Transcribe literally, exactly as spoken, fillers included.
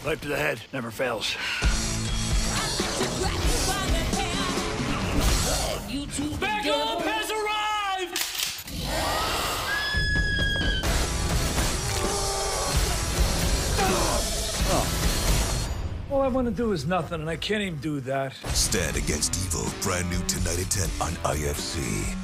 Right to the head. Never fails. Backup has arrived! Oh. All I want to do is nothing, and I can't even do that. Stand Against Evil, brand new tonight at ten on I F C.